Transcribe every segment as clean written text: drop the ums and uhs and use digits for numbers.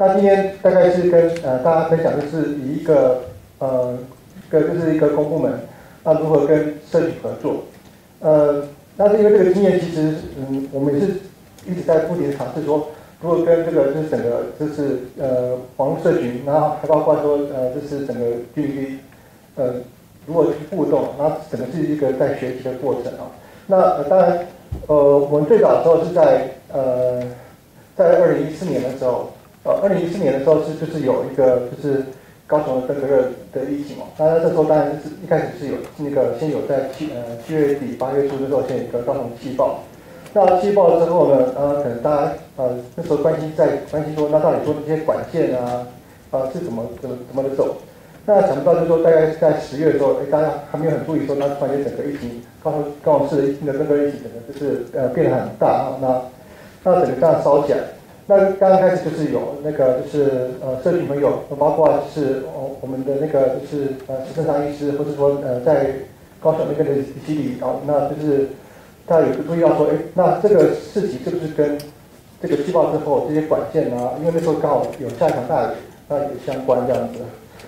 那今天大概是跟大家分享，就是以一个就是一个公部门，那如何跟社区合作。那是因为这个经验，其实我们也是一直在不停的尝试说，如何跟这个就是整个就是网络社群，然后还包括说就是整个 GDP 如何去互动，然后整个是一个在学习的过程啊。那当然我们最早的时候是在2014年的时候，2014年的时候就是有一个就是高雄的登革热的疫情哦，那这时候当然就是一开始是有那个先有在7月底8月初的时候先有一个高雄气爆，那气爆之后呢，可能大家那时候关心说，那到底说这些管线啊是怎么的走？那想不到就是说大概在10月的时候，大家还没有很注意说，那突然间整个疫情高雄市的登革热疫情整个就是变得很大啊，那整个这样烧起来。那刚开始就是有那个就是社群朋友，包括就是我们的那个就是肾脏医师，或者说在高雄那边的基地，然后那就是大家有注意到说，那这个事情是不是跟这个气爆之后这些管线啊，因为那时候刚好有下一场大雨，那有相关这样子。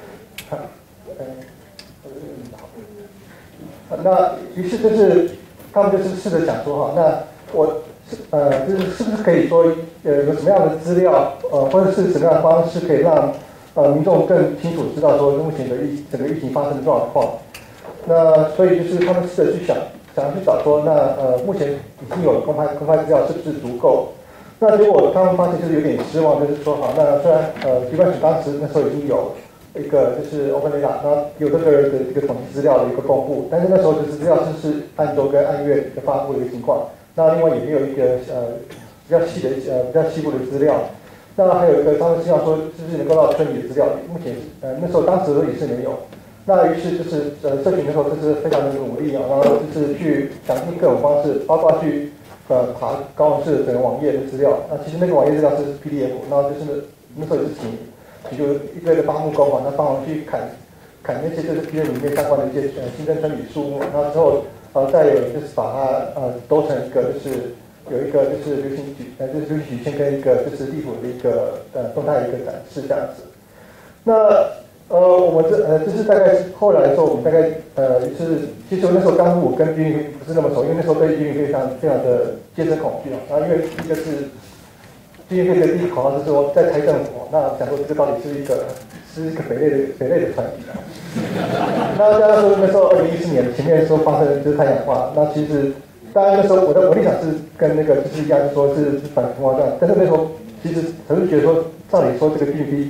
那于是就是他们就是试着想说哈，那我就是是不是可以说有什么样的资料或者是什么样的方式可以让民众更清楚知道说目前的整个疫情发生的状况。那所以就是他们试着去想去找说，那目前已经有公开资料是不是足够？那结果他们发现就是有点失望，就是说好，那虽然疾管署当时那时候已经有一个就是 OpenData， 然后有这个的一个统计资料的一个公布，但是那时候就是资料是按周跟按月的发布的一个情况。那另外也没有一个比较细部的资料。那还有一个他们希望说是不是能够到村里的资料，目前那时候当时也是没有。那于是就是社群那时候就是非常的努力啊，然后就是去想尽各种方式，包括去爬高雄市整个网页的资料。那其实那个网页资料是 PDF， 然后就是那时候也是请就一堆的伐木工啊，那帮忙去砍那些就是 PDF 里面相关的一些新增村里树木，然后之后再有就是把它都成一个就是有一个就是流行曲线跟一个就是地图的一个动态的一个展示这样子。那我们就是大概后来的时候，我们大概就是其实我那时候刚入伍跟军营不是那么熟，因为那时候对军营非常的戒慎恐惧啊。然后因为一个是军营的第一个口号是说在拆政府，那想说这个到底是一个匪类的团体啊。那加上说那时候2014年前面说发生就是太阳花，那其实当然那时候我的立场是跟那个就是一样，是说是反同化这样，但是那时候其实还是觉得说，照理说这个 GDP，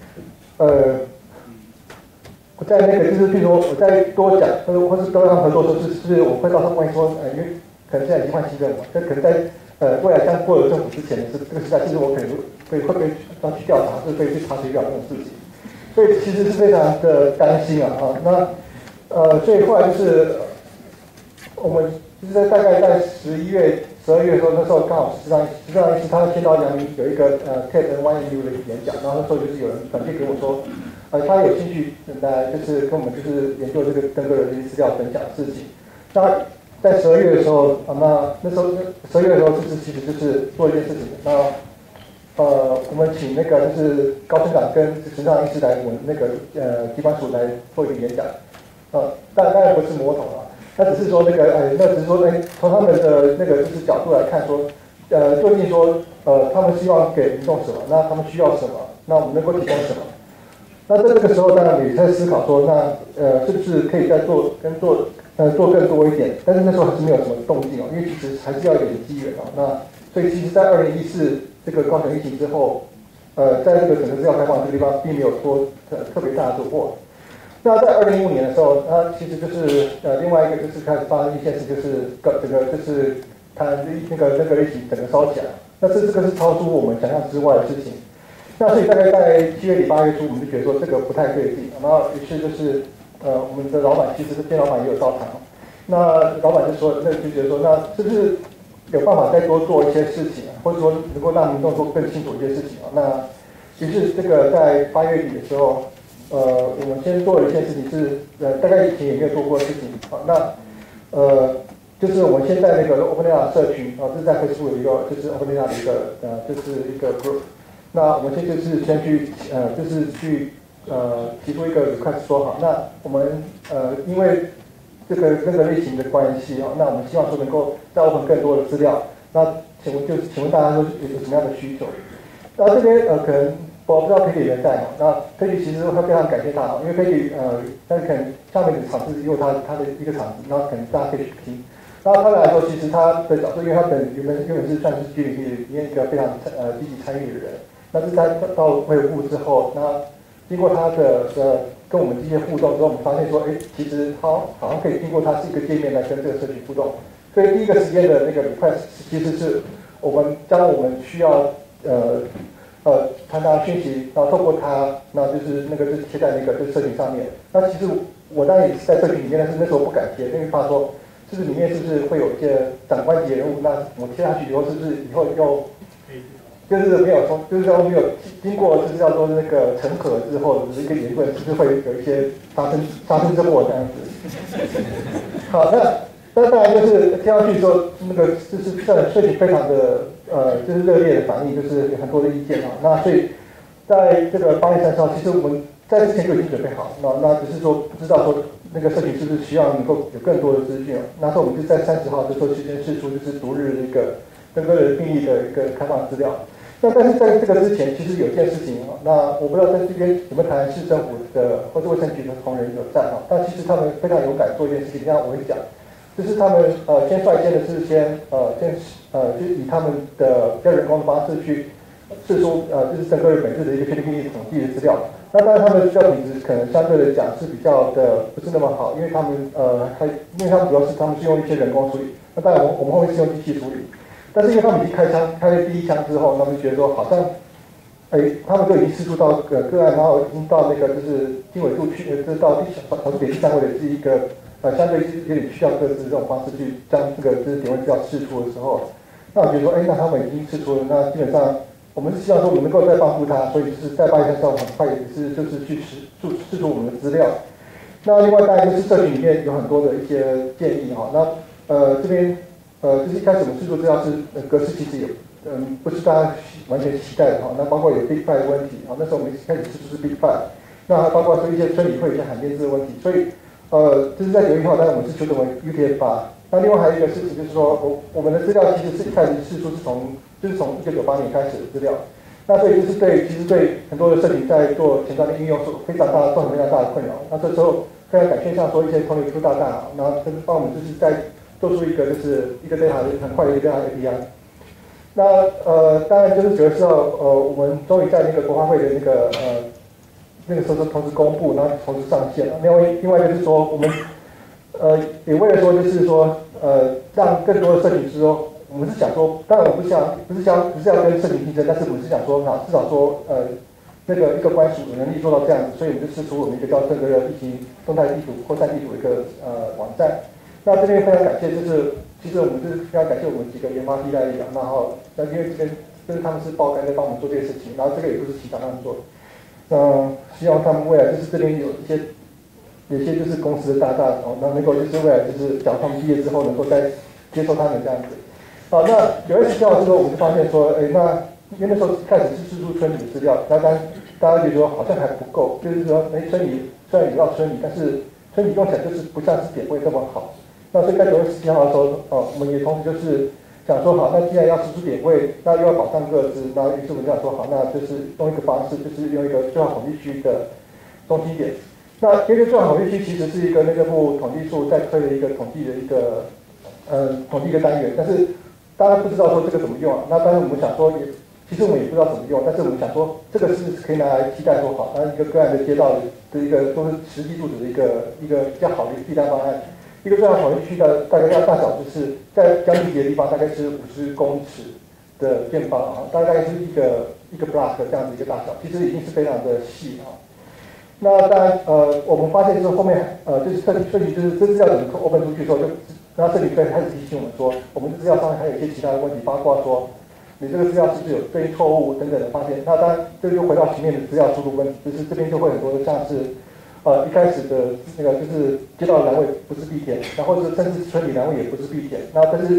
我在那个就是，譬如说我再多讲，或是多让合作说是我会告诉万一说，因为可能现在已经换新政府，这可能在未来将过了政府之前的这个时代，其实我可能会不会要去调查，是可以去查水表这种事情，所以其实是非常的担心啊。那所以后来就是我们就是大概在11月、12月的时候，那时候刚好实际上他签到阳明有一个TED-NYU 的演讲，然后那时候就是有人转介给我说。他有兴趣来就是跟我们就是研究这个登革热这些资料分享的事情。那在12月的时候，那时候12月的时候其实就是做一件事情。那我们请那个就是高村长跟陈长医师来我们那个机关署来做一个演讲。当然不是魔头啊，那只是说那个那只是说从他们的那个就是角度来看说，究竟说他们希望给民众什么，那他们需要什么，那我们能够提供什么。那在这个时候，当然也在思考说，那是不是可以再做更多一点？但是那时候还是没有什么动静哦，因为其实还是要有点机缘哦。那所以其实，在2014这个高雄疫情之后，在这个整个资料开放这个地方，并没有说特别大的突破。那在2015年的时候，其实就是另外一个就是开始发生一件事，就是整个就是它那个疫情整个烧起来。那这个是超出我们想象之外的事情。那所以大概在7月底8月初，我们就觉得说这个不太对劲，然后于是就是我们的老板其实是店老板也有到场，那老板就说，那就觉得说，那是不是有办法再多做一些事情啊，或者说能够让民众做更清楚一些事情啊？那于是这个在8月底的时候，我们先做了一件事情是大概以前也没有做过的事情啊，那就是我们现在那个 OpenData 社群啊，这是在 Facebook 的一个就是 OpenData 的一个就是一个 group。 那我们先去提出一个 request 说好，那我们因为这个类型的关系那我们希望说能够再 open 更多的资料。那请问大家说有什么样的需求？那这边可能我不知道佩奇人在那佩奇其实会非常感谢他因为佩奇但是可能下面的场次有他的一个场子，然后可能大家可以去听。然后他来说，其实他的角色，因为他原本是算是居里里面一个非常积极参与的人。但是他到卫福部之后，那经过他的跟我们这些互动之后，我们发现说，其实他好像可以经过他是一个界面来跟这个社群互动。所以第一个时间的那个 request 其实是我们将我们需要传达讯息，然后透过他，那就是贴在那个就是社群上面。那其实我当然也是在社群里面，但是那时候不敢贴，因为怕说。就是里面是不是会有一些长官级人物？那我贴下去以后，是不是以后又就是没有说，就是说没有经过就是叫做那个成核之后的一个言论，是不是会有一些发生之祸这样子？好，那当然就是贴上去之后，那个就是社群非常的就是热烈的反应，就是有很多的意见那所以在这个8月30号，其实我们在之前就已经准备好，那只是说不知道说。那个社群是不是需要能够有更多的资讯？那时候我们就在30号的时候先释出就是逐日的一个登革热病例的一个开放资料。那但是在这个之前，其实有一件事情那我不知道在这边有没有台南市政府的或者卫生局的同仁有在但其实他们非常勇敢做一件事情，这样我会讲，就是他们先率先的是就以他们的比较人工的方式去释出就是登革热每日的一个确定病例统计的资料。那当然，他们的资料品质可能相对来讲是比较的不是那么好，因为他们因为他们主要是他们是用一些人工处理，那当然我们后面是用机器处理，但是因为他们已经开了第一枪之后，他们觉得说好像，他们都已经释出到个案，然后已经到那个就是经纬度就是到小数点第3位的是一个相对是有点去掉各自这种方式去将这个就是点位资料释出的时候，那我觉得说，那他们已经释出了，那基本上。我们是希望说我们能够再帮助他，所以就是在8月30号很快也是就是去释出我们的资料。那另外当然就是社群里面有很多的一些建议那这边就是一开始我们释出资料是格式其实也不是大家完全期待的那包括有 Big Five 的问题那时候我们一开始释出是 Big Five， 那还包括说一些村里会有一些罕见字的问题，所以就是在9月1号，当然我们是修正为 UTF-8。那另外还有一个事情就是说我们的资料其实是一开始释出是从1998年开始的资料，那所以就是其实对很多的社群在做前端的应用造成非常大的困扰。那这时候非常感谢像说一些同理出大大，然后就是帮我们就是在做出一个就是一个 data 很快的一个 data API。那当然就是9月4号我们终于在那个国发会的那个时候同时公布，然后同时上线了。另外就是说我们也为了说就是说让更多的社群说。我们是想说，当然我们不是要跟社群竞争，但是我们是想说，至少说，那个一个官署有能力做到这样子，所以我们就释出我们一个叫这个疫情动态地图、扩散地图的一个网站。那这边非常感谢，就是其实我们是非常感谢我们几个研发替代力然后因为这边就是他们是爆肝在帮我们做这些事情，然后这个也不是其他他们做的。希望他们未来就是这边有些就是公司的大那能够就是未来就是假如他们毕业之后能够再接受他们这样子。好，那9月10号之后，我们就发现说，那因为那时候开始是释出村里的资料，大家觉得说好像还不够，就是说，村里虽然有到村里，但是村里用起来就是不像是点位这么好。那所以在9月17号的时候，我们也同时就是想说，好，那既然要释出点位，那又要保障个资，那于是我们想说，好，那就是用一个方式，就是用一个最好统计区的中心点。那因为最好统计区其实是一个内政部统计处在推的一个统计的一个统计一个单元，但是大家不知道说这个怎么用那当然我们想说其实我们也不知道怎么用，但是我们想说这个是可以拿来替代说好，一个个案的街道的一个都是实际住址的一个比较好的替代方案。一个最好统计区的大概大小就是在江立节的地方大概是50公尺的见方大概是一个 block 这样子一个大小，其实已经是非常的细那当然我们发现就是后面就是设计就是这资料怎么 open 出去之后那这里可以开始提醒我们说，我们的资料上面还有一些其他的问题，包括说你这个资料是不是有对应错误等等的发现。那当然这就回到前面的资料输入问题，就是这边就会很多像是一开始的那个就是街道栏位不是地点，然后是甚至村里栏位也不是地点，那但是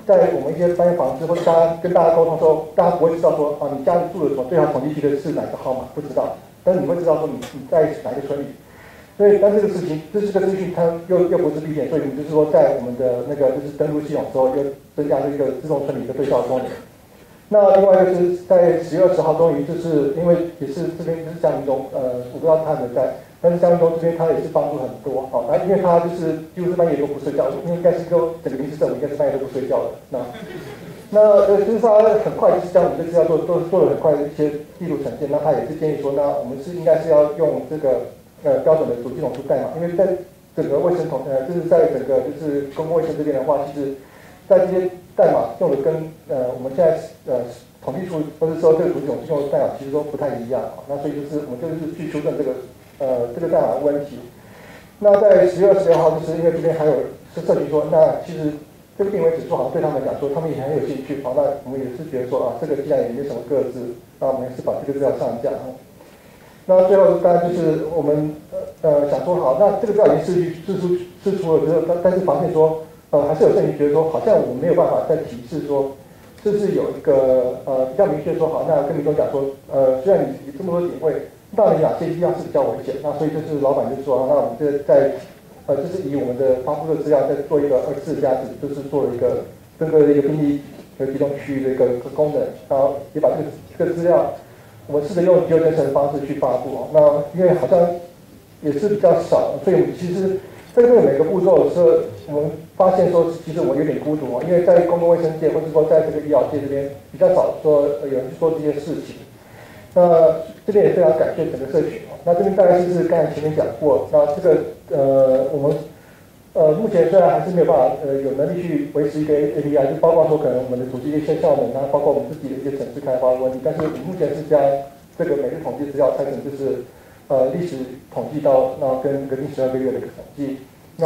在我们一些搬房子或者跟大家沟通的时候，大家不会知道说你家里住的什么最好统计区的是哪个号码，不知道，但是你会知道说你在哪一个村里。所以，但这个事情，这个资讯它又不是必点，所以你就是说，在我们的那个就是登录系统之后，又增加了一个自动村里的对照功能。那另外就是在10月20号，终于就是因为也是这边就是江明忠，我不知道他有没有在，但是江明忠这边他也是帮助很多，好，那因为他就是几乎是半夜都不睡觉，应该是说整个临时政府应该是半夜都不睡觉的，就是他很快就是将我们这资料做了很快的一些记录呈现，那他也是建议说，那我们应该是要用这个标准的主系统出代码，因为在整个卫生就是在整个就是公共卫生这边的话，其实在这些代码用的跟我们现在统计处或者说这个主系统用的代码其实都不太一样，那所以就是我们就是去修正这个代码的问题。那在10月26号，就是因为这边还有社群说，那其实这个定位指数好像对他们讲说，他们也很有兴趣，好，那我们也是觉得说这个既然也没什么个资，那我们也是把这个资料上架。那最后当然就是我们想说好，那这个资料已经释出了之后，但是发现说还是有证据觉得说好像我们没有办法再提示说，是不是有一个比较明确说好，那跟民众讲说虽然你这么多点位，到底哪些地方是比较危险？那所以就是老板就说，那我们这在就是以我们的发布的资料再做一个24加值，就是做了一个整个的一个病例和集中区域的一个功能，然后也把这个资料。我们试着用geodesign的方式去发布那因为好像也是比较少，所以我们其实在这个每个步骤的时候，我们发现说，其实我们有点孤独因为在公共卫生界或者说在这个医疗界这边比较少说有人去做这些事情。那这边也非常感谢整个社群那这边大概就是刚才前面讲过，那这个我们目前虽然还是没有办法有能力去维持一个 API， 就包括说可能我们的组织一些效能包括我们自己的一些程式开发的问题，但是我们目前是将这个每日统计资料拆成就是历史统计到跟近12个月的一个统计。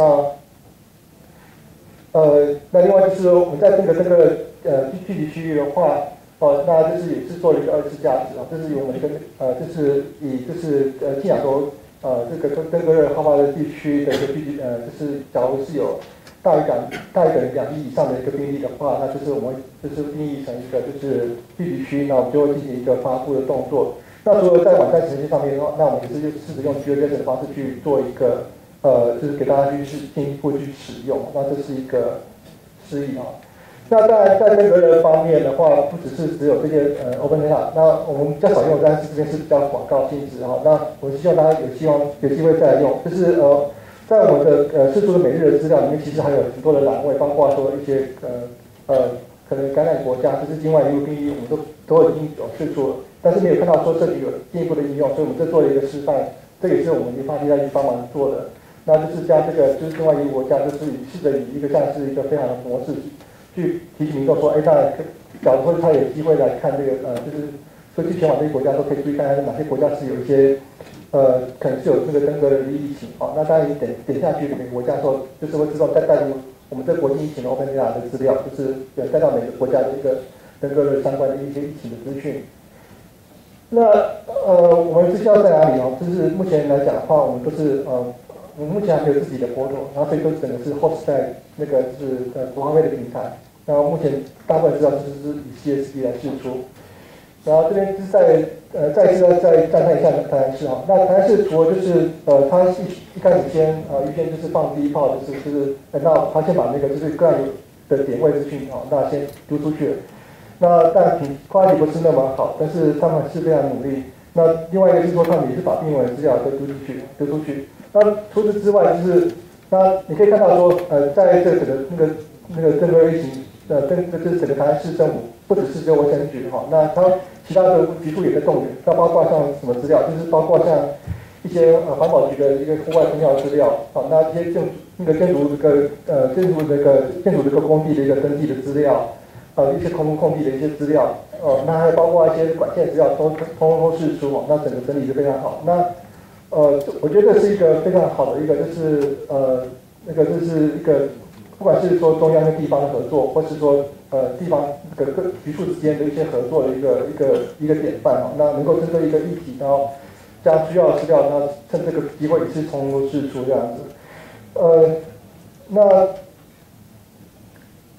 那另外就是我们在这个聚集区域的话，那就是也是做了一个24加值这是我们跟就是以就是信仰说。这个登革热好发的地区的一个聚集，就是假如是有大于2例以上的一个病例的话，那就是我们就是定义成一个就是聚集区，那我们就会进行一个发布的动作。那除了在网站呈现上面的话，那我们也是试着用geodesign的方式去做一个就是给大家去进一步去使用，那这是一个示意那在登革热方面的话，不只有这些OpenData， 那我们比较少用，但是这边是比较广告性质那我希望大家有机会再来用，就是在我们的释出的每日的资料里面，其实还有很多的栏位，包括说一些可能感染国家，就是境外移入病例，我们都已经有释出了，但是没有看到说这里有进一步的应用，所以我们这做了一个示范，这也是我们研发替代役帮忙做的。那就是将这个就是境外移入国家，就是试着以一个像是一个非常的模式。去提醒民众说，那假如说他有机会来看这个，就是说去前往这些国家都可以注意看看哪些国家是有一些，可能是有这个登革热的疫情那当然你点下去每个国家的时候，就是会自动再带入我们这国际疫情的 OpenData 的资料，就是带到每个国家的一个登革热相关的一些疫情的资讯。那我们资料在哪里就是目前来讲的话，我们都是我们目前还没有自己的 portal， 然后所以都整个是 host 在那个就是国发会的平台。然后目前大部分资料就是以 CSV 来释出。然后这边是再次再赞叹一下台南市那台南市除了就是他一开始预先就是放第一炮，就是等到他先把那个就是个案的点位资讯那先丢出去了。那但quality不是那么好，但是他们是非常努力。那另外一个就是说，他们也是把病人资料都丢出去。那除此之外，就是那你可以看到说，在这整个那个登革热疫情，就是整个台南市政府不只是卫生局那它其他的局处也在动员，那包括像什么资料，就是包括像一些环保局的一个户外喷药资料那一些建筑这个工地的一个登记的资料，一些空地的一些资料，那还包括一些管线资料都释出那整个整理是非常好。那我觉得是一个非常好的一个，就是就是一个，不管是说中央跟地方的合作，或是说地方各局处之间的一些合作的一个典范那能够针对一个议题，然后将需要的资料，那趁这个机会也是从容释出这样子。那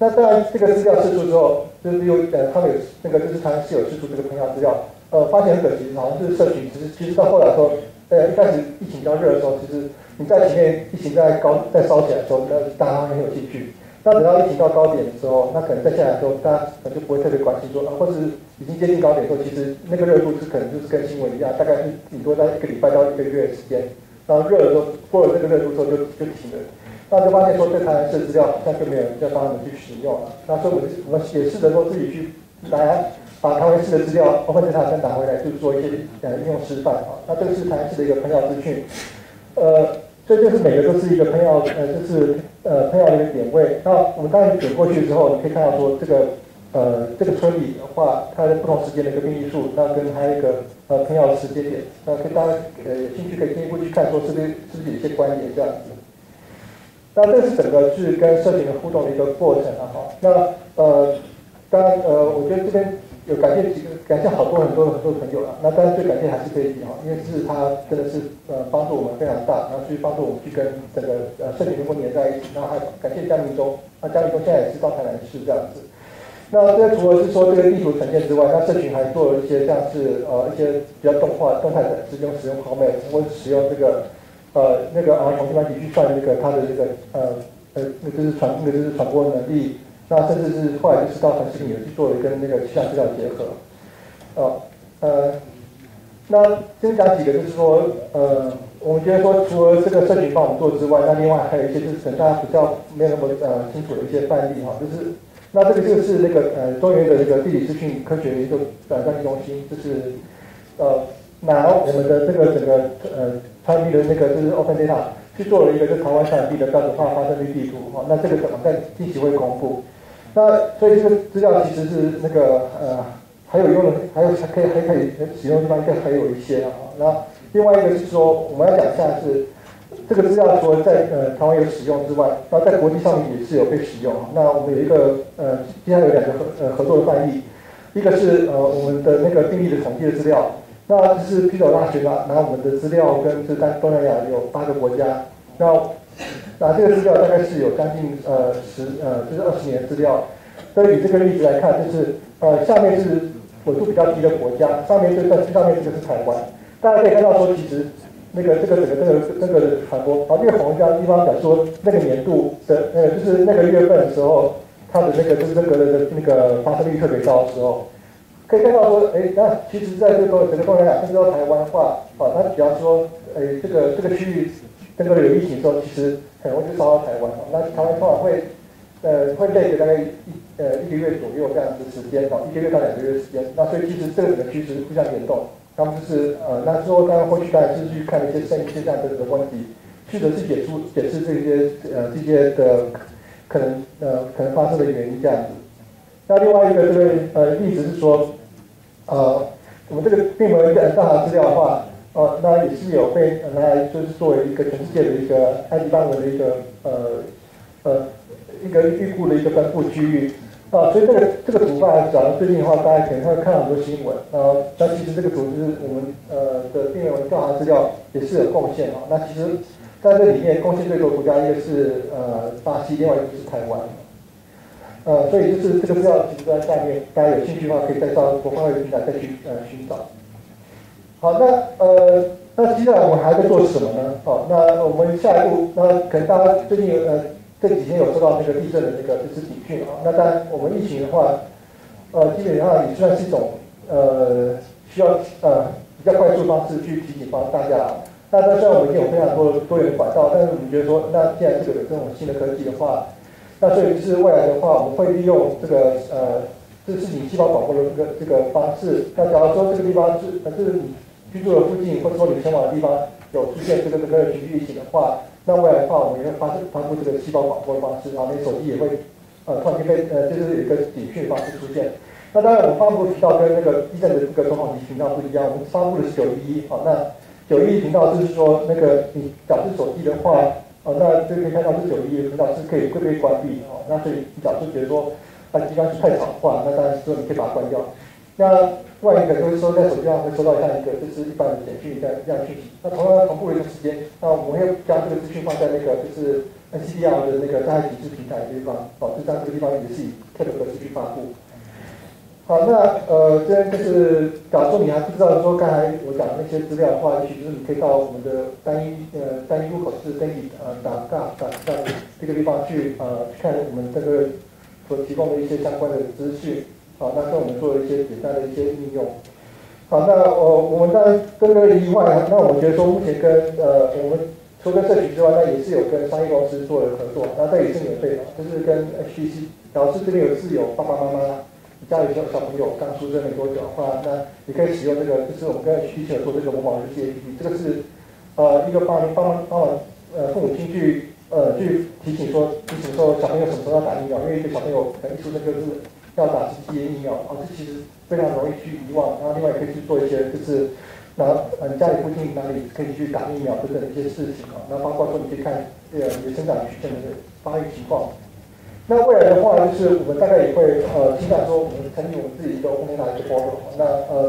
那当然这个资料释出之后，就是他们有那个就是台湾是有释出这个喷药资料，发现很可惜，好像是社群其实到后来说，一开始疫情比较热的时候，其实你在前面疫情在烧起来的时候，那大家很有兴趣。那等到疫情到高点的时候，那可能再下来的时候，大家可能就不会特别关心说，或是已经接近高点的时候，其实那个热度是可能就是跟新闻一样，大概是顶多在1个礼拜到1个月的时间，然后热的时候过了这个热度之后就停了。那就发现说，对台湾市的资料好像就没有人再帮他们去使用了。那所以我们也试着说自己去来把台湾市的资料部分资料再拿回来，就是做一些应用示范啊。那这个是台湾市的一个喷药资讯，所以就是每个都是一个喷药，就是喷药的一个点位。那我们当然点过去之后，你可以看到说这个村里的话，它的不同时间的一个病例数，那跟还有一个喷药的时间点，那可以大家有兴趣可以进一步去看，说是不是有一些关联这样子。那这是整个是跟社群的互动的一个过程啊，哈。那当然我觉得这边有感谢很多朋友啊。那当然最感谢还是这一集哈，因为是他真的是帮助我们非常大，然后去帮助我们去跟整个社群能够连在一起。然后还感谢江明忠，那江明忠现在也是到台南市这样子。那这除了是说这个地图呈现之外，那社群还做了一些像是一些比较动态的，使用 Hotmail 或者使用这个。那个从地方去算那个它的这个那就是传播能力，那甚至是后来就是到城市里面去做了跟那个气象资料结合，那先讲几个就是说我们觉得说除了这个社群帮我们做之外，那另外还有一些就是可能大家比较没有那么清楚的一些范例哈，就是那这个就是那个中原的这个地理资讯科学研究专题中心，就是拿我们的这个整个产品的那个就是 Open Data 去做了一个就台湾产地的标准化发生率地图哈，那这个网站近期会公布。那所以这个资料其实是那个还有用的，还可以使用的地方应该还有一些啊。那另外一个是说我们要讲一下是这个资料除了在台湾有使用之外，那在国际上面也是有被使用。那我们有一个接下来有2个合作的范例，一个是我们的那个病例的统计的资料。那就是披斗大学拿我们的资料跟是在东南亚有8个国家，那这个资料大概是有将近就是20年的资料。所以以这个例子来看，就是下面是纬度比较低的国家，上面这个是台湾。大家可以看到说，其实这个整个传播，越红这样的地方表示说那个年度的就是那个月份的时候，它的那个就是那个发生率特别高的时候。可以看到说，那其实在整个东南亚，甚至到台湾的话，那比方说，这个区域那个有疫情的时候，其实很容易就烧到台湾。那台湾通常会累大概1个月左右这样子时间，1个月到2个月时间。那所以其实这个整个趋势互相联动。他们就是那之后当然后续当然是去看一些这样的问题，试着去解释这些的可能发生的原因这样子。那另外一个这个例子是说。我们这个病媒调查资料的话，那也是有被拿来就是作为一个全世界的一个埃及范围的一个预估的一个分布区域所以这个图画，假如最近的话，大家可能会看到很多新闻那其实这个图就是我们的病媒调查资料也是有贡献那其实在这里面贡献最多的国家，一个是巴西，另外一个就是台湾。所以就是这个资料其实在下面，大家有兴趣的话，可以再到国发会平台再去寻找。好，那接下来我们还在做什么呢？那我们下一步，那可能大家最近这几天有收到那个地震的那个就是警讯那当然我们疫情的话，基本上也算是一种需要比较快速的方式去提醒大家。那虽然我们已经有非常多元的管道，但是我们觉得说，那既然这个有这种新的科技的话，那所以就是未来的话，我们会利用这个这是你细胞广播的这个方式。那假如说这个地方是你居住的附近，或者说你前往的地方有出现这个群聚疫情的话，那未来的话，我们也会发布这个细胞广播的方式，然后你手机也会突然间被就是有一个警讯方式出现。那当然，我们发布的频道跟那个地震的这个总统级频道不一样，我们发布的是911那911频道就是说那个你假设手机的话。那这可以看到这911的频道是可以会被关闭那所以你假设觉得说机关是太吵的话，那当然说你可以把它关掉。 那另外一个就是说，在手机上会收到像一个就是一般的简讯这样讯息。那同样同步的一个时间，那我们会将这个资讯放在那个就是 NCDR 的那个大体制平台的地方，就在这个地方也是以特别的资讯发布。好，那这边就是假如说你还不知道说刚才我讲的那些资料的话，也许就是你可以到我们的单一入口是登记.gov.这个地方去看我们这个所提供的一些相关的资讯。好，那跟我们做一些简单的一些应用。好，那我们当然跟这个以外，那我们觉得说目前跟我们除了跟社群之外，那也是有跟商业公司做了合作，那这也是免费的，就是跟 HTC， 然后是这边有爸爸妈妈。家里有小朋友刚出生没多久的话，那你可以使用这个，就是我们跟 HTC 做这个模仿日记 APP， 这个是一个帮忙父母亲去提醒说小朋友什么时候要打疫苗，因为一个小朋友可能一出生就是要打GBA疫苗，这其实非常容易去遗忘。然后另外可以去做一些就是家里附近哪里可以去打疫苗等等的一些事情那包括说你可以看你的生长曲线的发育情况。那未来的话，就是我们大概也会期待说，我们成立我们自己一个 OpenData 的一个 portal。那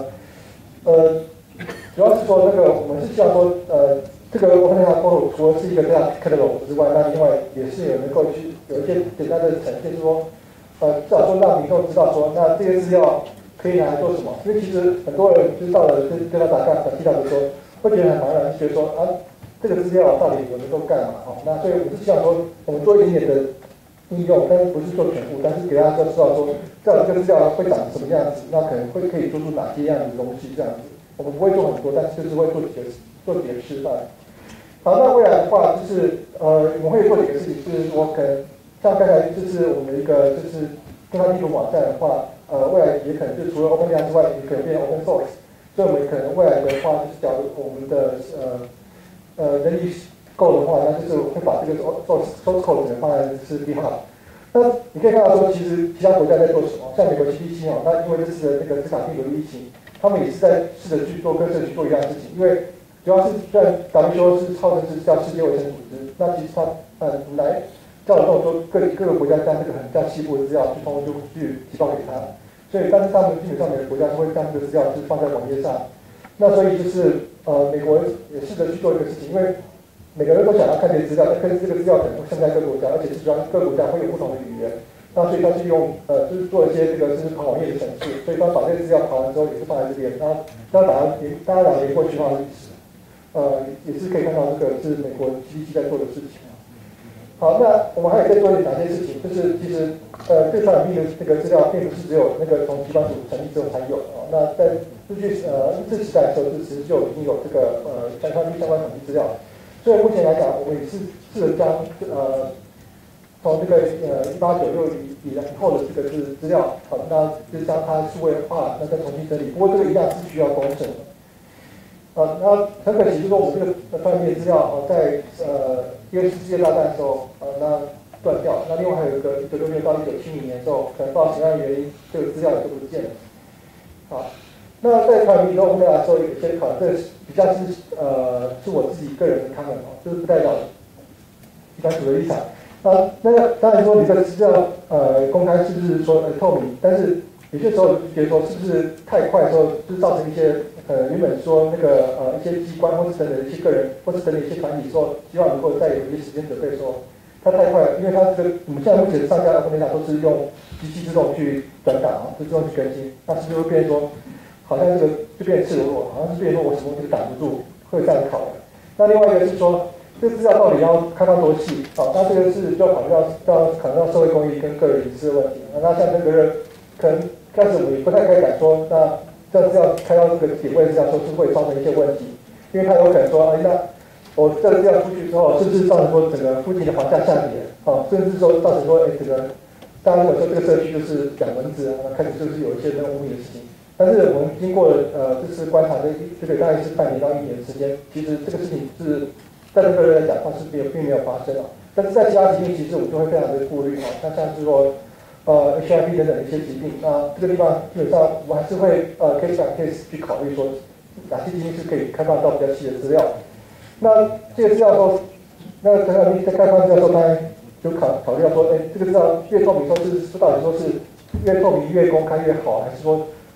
主要是说那个我们是希望说这个 OpenData portal 除了是一个这样 catalog 之外，那另外也是有能够去有一些简单的呈现，就是说至少说让民众知道说，那这些资料可以拿来做什么？因为其实很多人知道了跟他打提到的时候，会觉得很茫然，觉得说这个资料到底我能够干嘛？那所以我们是希望说，我们做一点点的应用，但是不是做全部，但是给大家知道说，这样这个资料会长什么样子，那可能可以做出哪些样的东西这样子。我们不会做很多，但是就是会做几个示范。好，那未来的话就是我们会做几个事情，就是说可能像刚才就是我们一个就是跟它地图网站的话，未来也可能就除了 OpenData 之外，也可能变成 Open Source。所以我们可能未来的话，就是假如我们的人力够的话，那就是会把这个 source code 放在是 GitHub。那你可以看到说，其实其他国家在做什么，像美国 CDC 那因为这次的那个斯坦病毒疫情，他们也是在试着去做跟社区做一样的事情，因为主要是虽然WHO是号称是叫世界卫生组织，那其实它来叫我说各个国家将这个很较细部的资料去通过去提报给他，所以但是他们基本上每个国家都会将这个资料是放在网页上，那所以就是美国也试着去做一个事情，因为每个人都想要看这些资料，但是这个资料可能会现在各个国家，而且是主要各个国家会有不同的语言，那所以他是用就是做一些这个就是跑网页的程式，所以他把这个资料跑完之后也是放在这边，然后大家打连过去的话，也是可以看到这个是美国 CDC 在做的事情。好，那我们还有在做哪些事情？就是其实对传染病的这个资料，并不是只有那个从机关署成立之后才有那在日据日时代的时候，其实就已经有这个传染病相关统计资料。所以目前来讲，我们也是试着将从这个1896以后的这个资料，那就是将它数位化，那再重新整理。不过这个一样是需要工程的。那很可惜，就是说我们这个传染病资料在第二次世界大战的时候那断掉。那另外还有一个1966年到1970年的时候，可能不知道什么样的原因，这个资料也就不见了。好。那在传染病中，我们来说有些考，这比较是是我自己个人的看法就是不代表一般主的立场。那个当然说你这个资料公开是不是说透明，但是有些时候觉得说是不是太快的时候，就是造成一些原本说那个一些机关或是等等一些个人或是等等一些团体说希望能够再有一些时间准备说它太快了，因为它这个我们现在目前上架的OpenData都是用机器自动去转档就自动去更新，那是不是会变成说？好像这个就变成赤裸裸，好像是变成说我什么东西挡不住，会这样考量。那另外一个是说，这个资料到底要开放多细？那这个是就考虑到社会公益跟个人隐私的问题。那像这个人可能开始我们也不太敢说，那这个资料开到这个点位资料说是会造成一些问题，因为他有可能说，那我这个资料出去之后，是不是造成说整个附近的房价下跌？甚至说造成说，这个大家如果说这个社区就是养蚊子开始就是有一些那污名的事情。但是我们经过这次观察这个大概是半年到1年的时间，其实这个事情是在这个人来讲，它是并没有发生但是在其他疾病，其实我们就会非常的顾虑那像是说HIV 等等的一些疾病，那这个地方基本上我们还是会case by case 去考虑说哪些疾病是可以开放到比较细的资料。那这个资料说，那传染病在开放资料说，当然就考虑到说，这个资料越透明说是到底说是越透明越公开越好，还是说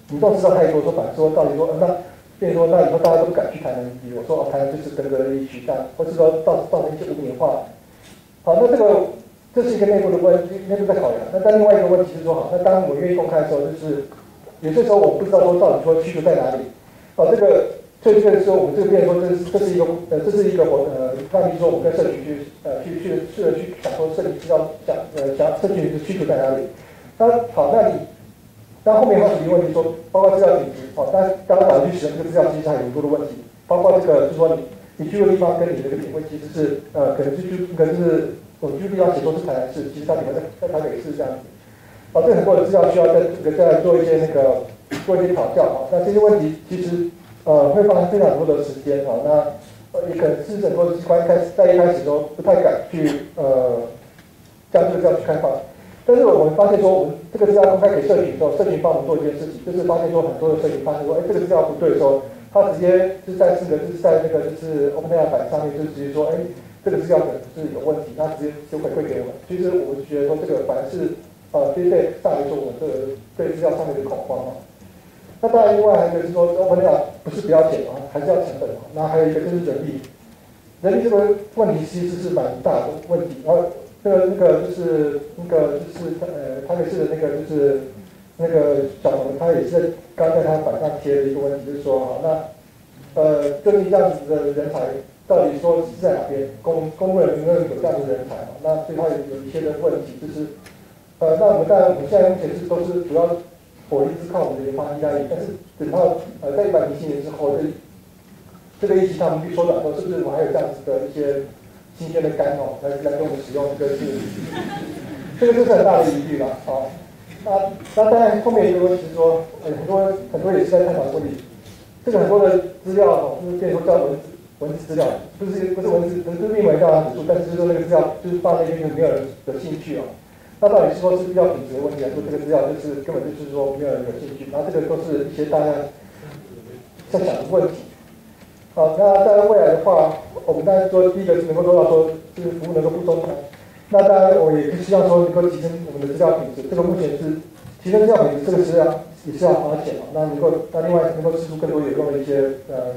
民众知道太多，说反正说到底说，那变成说那以后大家都不敢去台南，比如说台南就是登革热疫区，但或是说造成一些污名化。好，那这是一个内部的问题，内部在考量。那但另外一个问题是说，好，那当我们愿意公开的时候，就是有些时候我们不知道说到底说需求在哪里。好，所以这个时候我们这个变成说这是一个范例说我们跟社群去想说社群资料想社群的需求在哪里。那好，那后面还有一个问题说，包括资料品质，好，但当然去使用这个资料，其实还有很多的问题，包括这个就是说你居住的地方跟你的这个点位其实是可能就是我居住地方写作是台南市，其实它点位在台北市这样子。好，这很多的资料需要再做一些做一些调教啊。那这些问题其实会花非常多的时间啊。那也可能是很多的机关在一开始都不太敢去将这个资料去开放。但是我们发现说，我们这个资料公开给社群之后，社群帮我们做一件事情，就是发现说很多的社群发现说，这个资料不对的时候，他直接就是在那个 OpenAI 版上面就直接说，这个资料可能是有问题，他直接就回馈给我们。其实我就觉得说，这个反而是对上来说我们这个对资料上面的恐慌啊。那当然，另外还有一个是说 OpenAI 不是不要钱啊，还是要成本啊。那还有一个就是人力这个问题其实是蛮大的问题，然后。就是台北市的那个小童，他也是刚在他板上贴了一个问题，就是说，好，那究竟这样子的人才到底说是在哪边？公务人员有这样的人才嘛？那对他有一些的问题，就是那我们现在目前都是主要火力是靠我们的研发依赖，但是等到在107年之后，这个疫情他们去缩短之后，是不是我们还有这样子的一些？新鲜的肝来给我们使用这个这个就是很大的疑虑了啊。那当然后面一个问题是说，很多也是在探讨问题。这个很多的资料就是变成说叫文字资料，不是文字，就是命为调查指数，但是就是说那个资料就是放那边就没有人有兴趣啊。那到底是说是资料品质的问题，还是说这个资料就是根本就是说没有人有兴趣？然后这个都是一些大家在想的问题。好，那当然未来的话，我们当然说第一个是能够做到说，就是服务能够不中断。那当然我也希望说能够提升我们的资料品质。这个目前是提升资料品质，这个是也是要花钱嘛。那另外能够释出更多有用的一些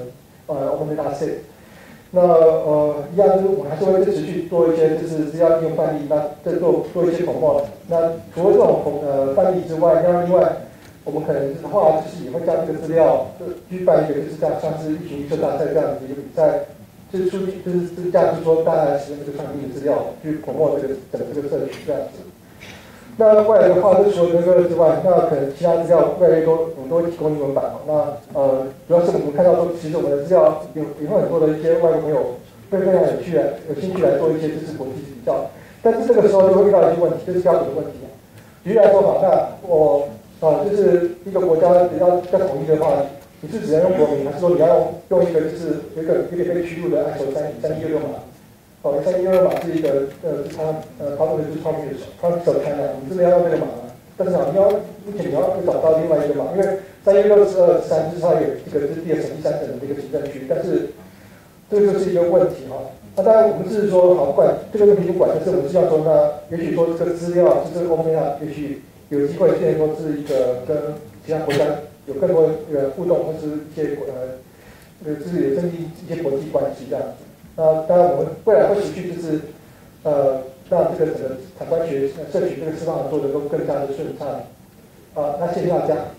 open data set。那一样就是我们还是会持续做一些就是资料应用范例，那再做一些promote。那除了这种范例之外，另外。我们可能的话，就是也会将这个资料去办一个，就是这样，像是一群预测大赛这样子一个比赛，就是这样，就是说大家来使用这个创新的资料去promote整个这个社区这样子。那未来的话，就除了这个之外，那可能其他资料越来越多，我们都会提供英文版嘛。那主要是我们看到说，其实我们的资料有很多的一些外国朋友会非常有兴趣来做一些就是国际比较，但是这个时候就会遇到一些问题，就是标准的问题。举例来说嘛，那就是一个国家要统一的话，你是只能用国名，还是说你要用一个就是有点被驱入的 ISO 3166码？3166码是一个他们的就是他们手开的，你真的要用这个码吗？但是目前你要找到另外一个码，因为3166是23，就是它有一个是第2省第3省的一个行政区，但是这个就是一个问题哈。那当然我们是说好不管这个问题不管，但是我们是要说那也许说这个资料是这个 OpenAI 也许。有机会现在说是一个跟其他国家有更多的互动，或是一些就是有增进一些国际关系这样子。那当然我们未来会持续就是让这个整个产官学社群这个司法合作能够更加的顺畅。那谢谢大家。